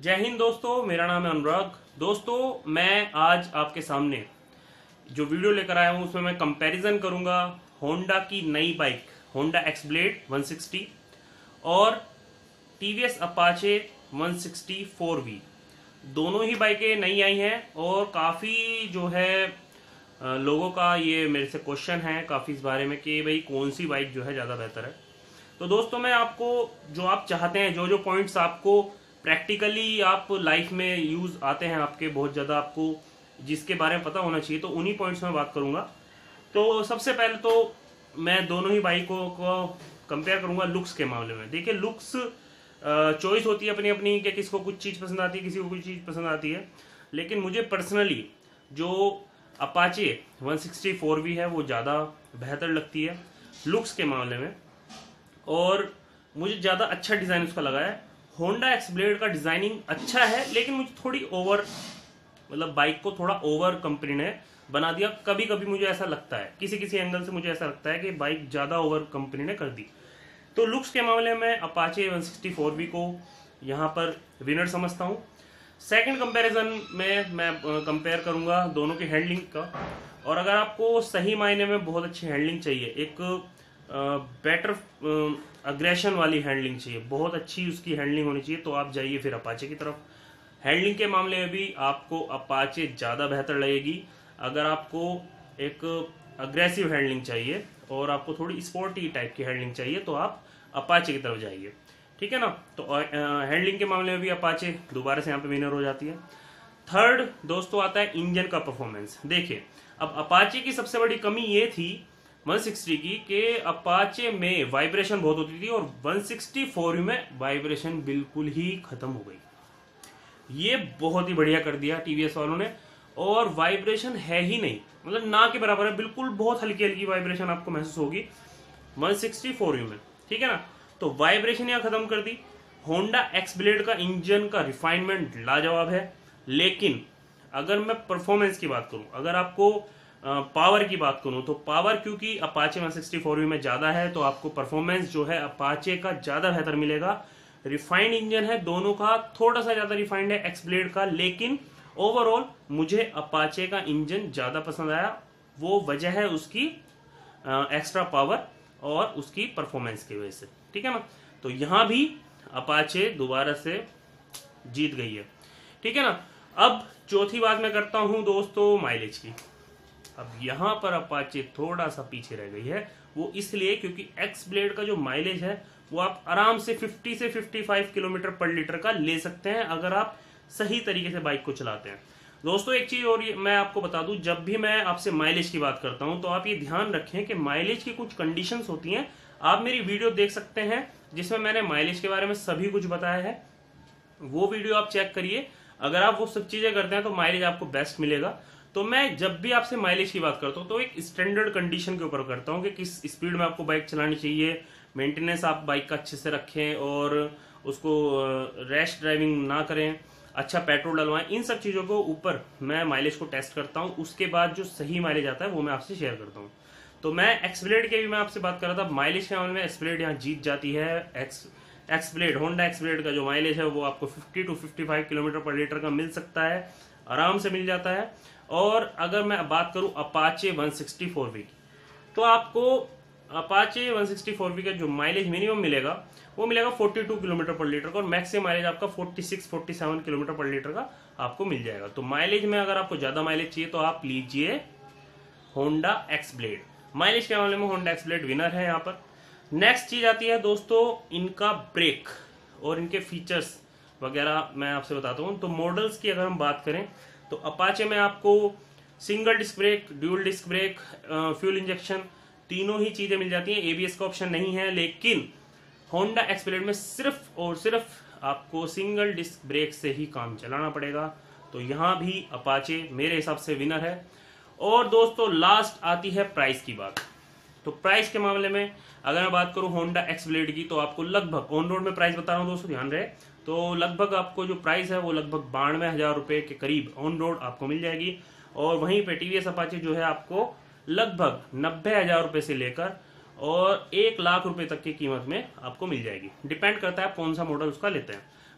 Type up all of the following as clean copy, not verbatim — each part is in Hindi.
जय हिंद दोस्तों, मेरा नाम है अनुराग। दोस्तों, मैं आज आपके सामने जो वीडियो लेकर आया हूं उसमें मैं कंपैरिजन करूंगा होंडा की नई बाइक होंडा एक्स ब्लेड 160 और टीवीएस अपाचे 160 4V। दोनों ही बाइकें नई आई हैं और काफ़ी जो है लोगों का ये मेरे से क्वेश्चन है काफ़ी इस बारे में कि भाई कौन सी बाइक जो है ज़्यादा बेहतर है। तो दोस्तों, मैं आपको जो आप चाहते हैं, जो जो पॉइंट्स आपको प्रैक्टिकली आप लाइफ में यूज आते हैं, आपके बहुत ज़्यादा आपको जिसके बारे में पता होना चाहिए, तो उन्हीं पॉइंट्स में बात करूंगा। तो सबसे पहले तो मैं दोनों ही बाइकों को कंपेयर करूंगा लुक्स के मामले में। देखिए, लुक्स चॉइस होती है अपनी अपनी कि किसको कुछ चीज़ पसंद आती है, किसी को कुछ चीज़ पसंद आती है। लेकिन मुझे पर्सनली जो अपाचे 160 4V है वो ज़्यादा बेहतर लगती है लुक्स के मामले में, और मुझे ज़्यादा अच्छा डिज़ाइन उसका लगा है। होंडा एक्स ब्लेड का डिज़ाइनिंग अच्छा है, लेकिन मुझे थोड़ी ओवर, मतलब बाइक को थोड़ा ओवर कंपनी ने बना दिया। कभी कभी मुझे ऐसा लगता है, किसी किसी एंगल से मुझे ऐसा लगता है कि बाइक ज़्यादा ओवर कंपनी ने कर दी। तो लुक्स के मामले में अपाचे 160 4V को यहाँ पर विनर समझता हूँ। सेकंड कंपैरिजन में मैं कंपेयर करूँगा दोनों की हैंडलिंग का। और अगर आपको सही मायने में बहुत अच्छी हैंडलिंग चाहिए, एक बेटर अग्रेशन वाली हैंडलिंग चाहिए, बहुत अच्छी उसकी हैंडलिंग होनी चाहिए, तो आप जाइए फिर अपाचे की तरफ। हैंडलिंग के मामले में भी आपको अपाचे ज़्यादा बेहतर लगेगी। अगर आपको एक अग्रेसिव हैंडलिंग चाहिए और आपको थोड़ी स्पोर्टी टाइप की हैंडलिंग चाहिए तो आप अपाचे की तरफ जाइए, ठीक है ना। तो हैंडलिंग के मामले में भी अपाचे दोबारा से यहाँ पे विनर हो जाती है। थर्ड दोस्तों आता है इंजन का परफॉर्मेंस। देखिए, अब अपाचे की सबसे बड़ी कमी ये थी 160 की कि अपाचे में वाइब्रेशन बहुत होती थी और 160 4V में वाइब्रेशन बिल्कुल ही खत्म हो गई। ये बहुत ही बढ़िया कर दिया टीवीएस वालों ने, और वाइब्रेशन है ही नहीं, मतलब ना के बराबर है, बिल्कुल बहुत हल्की हल्की वाइब्रेशन आपको महसूस होगी 160 4V में, ठीक है ना। तो वाइब्रेशन यहाँ खत्म कर दी। होंडा एक्स ब्लेड का इंजन का रिफाइनमेंट लाजवाब है, लेकिन अगर मैं परफॉर्मेंस की बात करूं, अगर आपको पावर की बात करूं, तो पावर क्योंकि अपाचे 160 4V में ज्यादा है तो आपको परफॉर्मेंस जो है अपाचे का ज्यादा बेहतर मिलेगा। रिफाइंड इंजन है दोनों का, थोड़ा सा ज्यादा रिफाइंड है एक्स ब्लेड का, लेकिन ओवरऑल मुझे अपाचे का इंजन ज्यादा पसंद आया। वो वजह है उसकी एक्स्ट्रा पावर और उसकी परफॉर्मेंस की वजह से, ठीक है ना। तो यहां भी अपाचे दोबारा से जीत गई है, ठीक है ना। अब चौथी बात मैं करता हूं दोस्तों माइलेज की। अब यहां पर अपाचे थोड़ा सा पीछे रह गई है, वो इसलिए क्योंकि एक्स ब्लेड का जो माइलेज है वो आप आराम से 50 से 55 किलोमीटर पर लीटर का ले सकते हैं अगर आप सही तरीके से बाइक को चलाते हैं। दोस्तों, एक चीज और मैं आपको बता दूं, जब भी मैं आपसे माइलेज की बात करता हूं तो आप ये ध्यान रखें कि माइलेज की कुछ कंडीशंस होती हैं। आप मेरी वीडियो देख सकते हैं जिसमें मैंने माइलेज के बारे में सभी कुछ बताया है, वो वीडियो आप चेक करिए। अगर आप वो सब चीजें करते हैं तो माइलेज आपको बेस्ट मिलेगा। तो मैं जब भी आपसे माइलेज की बात करता हूँ तो एक स्टैंडर्ड कंडीशन के ऊपर करता हूँ कि किस स्पीड में आपको बाइक चलानी चाहिए, मेंटेनेंस आप बाइक का अच्छे से रखें और उसको रैश ड्राइविंग ना करें, अच्छा पेट्रोल डलवाएं। इन सब चीज़ों को ऊपर मैं माइलेज को टेस्ट करता हूँ, उसके बाद जो सही माइलेज आता है वो मैं आपसे शेयर करता हूँ। तो मैं एक्स ब्लेड के भी मैं आपसे बात कर रहा था, माइलेज के मामले में एक्स ब्लेड यहाँ जीत जाती है। X blade Honda X blade का जो माइलेज है वो आपको 50 to 55 किलोमीटर पर लीटर का मिल सकता है, आराम से मिल जाता है। और अगर मैं बात करूं अपाचे 160 4V की, तो आपको अपाचे 160 4V का जो माइलेज मिनिमम मिलेगा वो मिलेगा 42 किलोमीटर पर लीटर का, और मैक्सिमम माइलेज आपका 46-47 किलोमीटर पर लीटर का आपको मिल जाएगा। तो माइलेज में अगर आपको ज्यादा माइलेज चाहिए तो आप लीजिए होंडा एक्स ब्लेड। माइलेज के मामले में होंडा एक्स ब्लेड विनर है यहाँ पर। नेक्स्ट चीज आती है दोस्तों इनका ब्रेक और इनके फीचर्स वगैरह मैं आपसे बताता हूँ। तो मॉडल्स की अगर हम बात करें तो अपाचे में आपको single disc brake, dual disc brake, fuel injection, तीनों ही चीजें मिल जाती हैं। एबीएस का ऑप्शन नहीं है, लेकिन होंडा एक्स ब्लेड में सिर्फ और सिर्फ आपको सिंगल डिस्क ब्रेक से ही काम चलाना पड़ेगा। तो यहां भी अपाचे मेरे हिसाब से विनर है। और दोस्तों लास्ट आती है प्राइस की बात। तो प्राइस के मामले में अगर मैं बात करूं होंडा एक्स ब्लेड की, तो आपको लगभग ऑन रोड में प्राइस बता रहा हूं दोस्तों, ध्यान रहे, तो लगभग आपको जो प्राइस है वो लगभग 92,000 रुपए के करीब ऑन रोड आपको मिल जाएगी। और वहीं पे टीवीएस अपाचे जो है आपको लगभग 90,000 रुपए से लेकर और 1 लाख रुपए तक की कीमत में आपको मिल जाएगी। डिपेंड करता है आप कौन सा मॉडल उसका लेते हैं।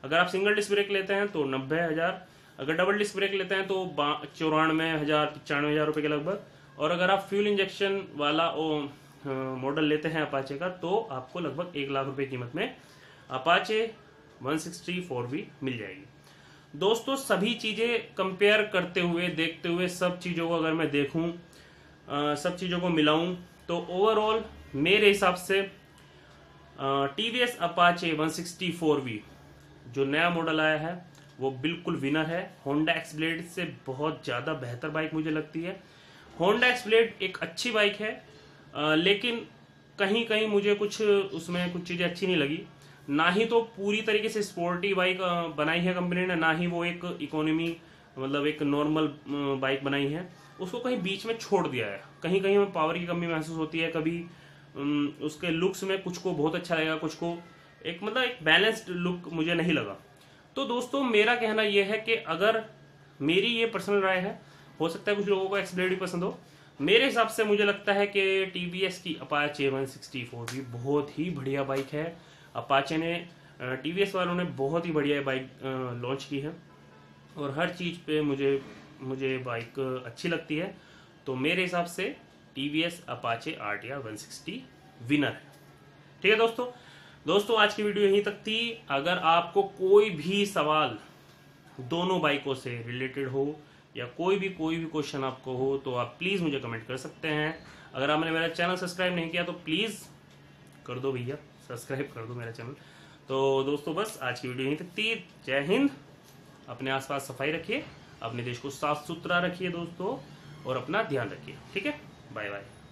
अगर आप सिंगल डिस्क ब्रेक लेते हैं तो 90,000, अगर डबल डिस्क ब्रेक लेते हैं तो 94,000 95,000 रुपये के लगभग, और अगर आप फ्यूल इंजेक्शन वाला मॉडल लेते हैं अपाचे का तो आपको लगभग 1 लाख रुपए कीमत में अपाचे 160 4V मिल जाएगी। दोस्तों सभी चीज़ें कंपेयर करते हुए देखते हुए सब चीज़ों को अगर मैं देखूं, सब चीज़ों को मिलाऊं तो ओवरऑल मेरे हिसाब से टीवीएस अपाचे 160 4V जो नया मॉडल आया है वो बिल्कुल विनर है। होंडा एक्सब्लेड से बहुत ज़्यादा बेहतर बाइक मुझे लगती है। होंडा एक्सब्लेड एक अच्छी बाइक है, लेकिन कहीं कहीं मुझे कुछ उसमें कुछ चीज़ें अच्छी नहीं लगी। ना ही तो पूरी तरीके से स्पोर्टी बाइक बनाई है कंपनी ने, ना ही वो एक इकोनॉमी मतलब एक नॉर्मल बाइक बनाई है। उसको कहीं बीच में छोड़ दिया है। कहीं कहीं में पावर की कमी महसूस होती है, कभी उसके लुक्स में कुछ को बहुत अच्छा लगेगा, कुछ को एक मतलब एक बैलेंस्ड लुक मुझे नहीं लगा। तो दोस्तों मेरा कहना यह है कि अगर मेरी ये पर्सनल राय है, हो सकता है कुछ लोगों को एक्सब्लेड भी पसंद हो, मेरे हिसाब से मुझे लगता है कि टीवीएस की अपाचे 160 4V बहुत ही बढ़िया बाइक है। अपाचे ने टीवीएस वालों ने बहुत ही बढ़िया बाइक लॉन्च की है और हर चीज़ पे मुझे बाइक अच्छी लगती है। तो मेरे हिसाब से टीवीएस अपाचे RTR 160 विनर है। ठीक है दोस्तों आज की वीडियो यहीं तक थी। अगर आपको कोई भी सवाल दोनों बाइकों से रिलेटेड हो या कोई भी क्वेश्चन आपको हो तो आप प्लीज़ मुझे कमेंट कर सकते हैं। अगर आपने मेरा चैनल सब्सक्राइब नहीं किया तो प्लीज़ कर दो भैया, सब्सक्राइब कर दो मेरा चैनल। तो दोस्तों बस आज की वीडियो यहीं तक थी। जय हिंद। अपने आसपास सफाई रखिए, अपने देश को साफ सुथरा रखिए दोस्तों, और अपना ध्यान रखिए। ठीक है, बाय बाय।